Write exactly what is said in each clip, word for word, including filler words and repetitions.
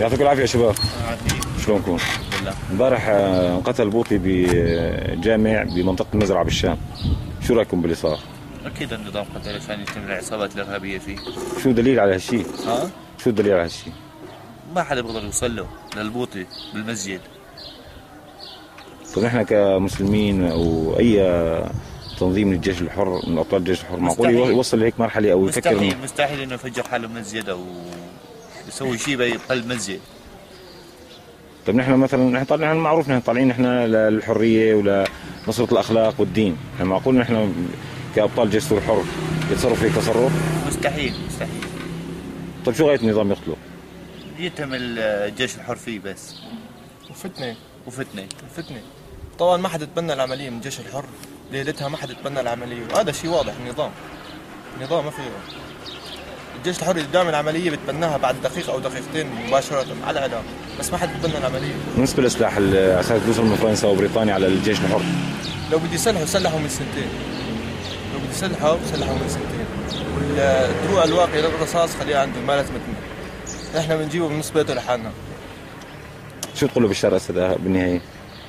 يعطيكم العافيه يا شباب. عافية. شلونكم؟ بالله. امبارح آه، انقتل بوطي بجامع بمنطقه المزرعه بالشام، شو رايكم باللي صار؟ اكيد النظام قتل عشان يتم العصابات الارهابيه فيه. شو دليل على هالشيء؟ ها؟ شو الدليل على هالشيء؟ ما حدا بيقدر يوصل له للبوطي بالمسجد. طيب نحن كمسلمين او اي تنظيم من الجيش الحر من ابطال الجيش الحر معقول مستحيل. يوصل لهيك مرحله او يفكر مستحيل إنه- مستحيل انه يفجر حاله مسجد او يسوي شيء بقلب مسجد. طيب نحن مثلا نحن طالعين، نحن معروف نحن طالعين نحن للحريه ولنصره الاخلاق والدين، يعني معقول نحن كابطال جيش سوري حر يتصرف هيك تصرف؟ مستحيل مستحيل. طيب شو غايه النظام يقتله؟ يتم الجيش الحر فيه بس. وفتنة وفتنه. فتنة طبعا ما حد يتبنى العملية من الجيش الحر، ليلتها ما حد يتبنى العملية، وهذا شيء واضح. النظام النظام ما فيه. الجيش الحر اللي بيعمل عملية بتبناها بعد دقيقة أو دقيقتين مباشرة على الإعلام، بس ما حد يتبنى العملية. بالنسبه للسلاح على اساس بيوصل من فرنسا وبريطانيا على الجيش الحر، لو بدي يسلحوا سلحوا من سنتين، لو بدي يسلحوا سلحوا من سنتين، والدروع الواقية للرصاص خليها عندهم ما لازم تمنع. احنا بنجيبه من نص بيته لحالنا. شو تقولوا بشار اسد بالنهايه؟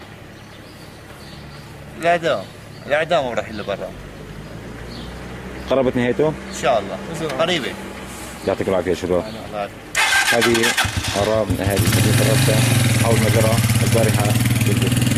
الاعدام الاعدام راح اللي برا قربت نهايته؟ ان شاء الله قريبه. يعطيكم العافيه يا شباب. الله يعافيك. هذه آراء من أهالي مدينة الربة حول ما جرى البارحة بالبيت.